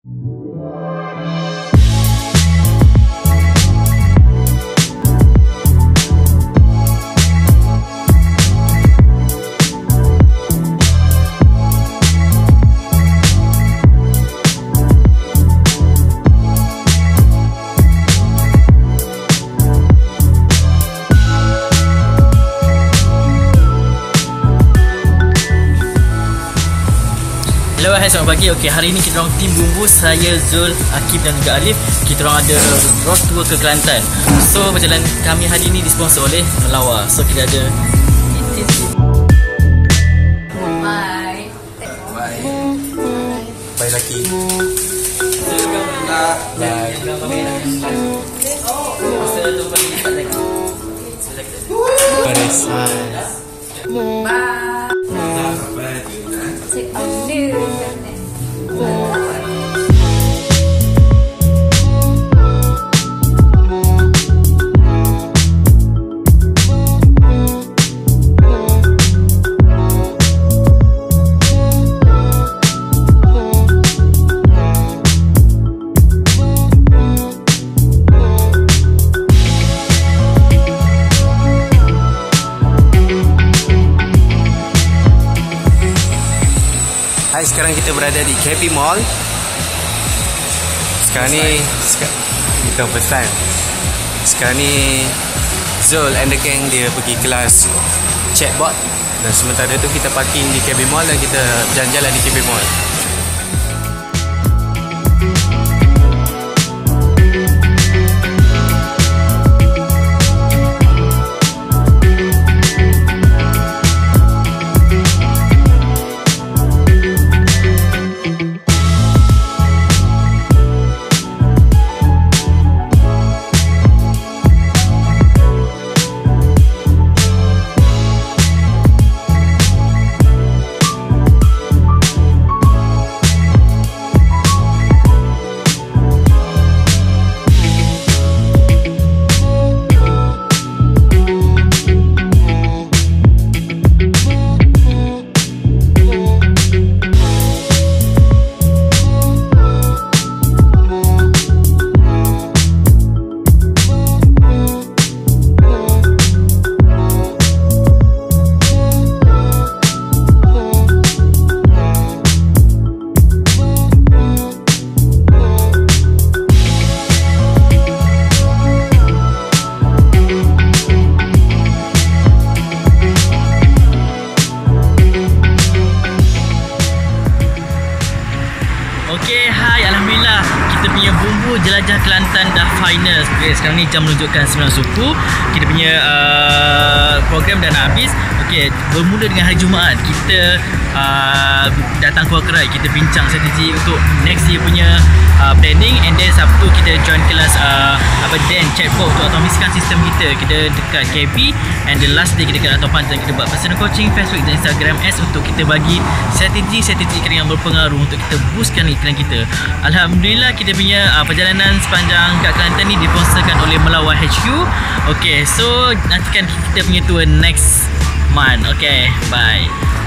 Hello, hai, selamat pagi. Okey, hari ni kita orang tim Bumbu, saya, Zul, Akif dan juga Alif. Kita orang ada road tour ke Kelantan. So, perjalanan kami hari ni disponsor oleh Melawar. So, kita ada Bye. Bye laki. Hai, sekarang kita berada di KB Mall. Sekarang ni bukan first time. Sekarang ni Zul and the gang dia pergi kelas chatbot. Dan sementara tu kita parking di KB Mall dan kita jalan-jalan di KB Mall. Okey, hai, alhamdulillah kita punya Bumbu Jelajah Kelantan dah final. Okay, sekarang ni jam menunjukkan 9 suku. Kita punya program dah nak habis. Okey, bermula dengan hari Jumaat kita datang ke Kerai, kita bincang strategi untuk next year punya planning, and then Sabtu kita join kelas Dan chatbot untuk automatiskan sistem kita. Kita dekat KB, and the last day kita dekat Atopan dan kita buat personal coaching Facebook dan Instagram ads untuk kita bagi strategi iklan yang berpengaruh untuk kita boostkan iklan kita. Alhamdulillah kita punya perjalanan sepanjang kat Kelantan ni diponsorkan oleh Melawar HQ. Okay, so nantikan kita punya tour next month. Okay, bye.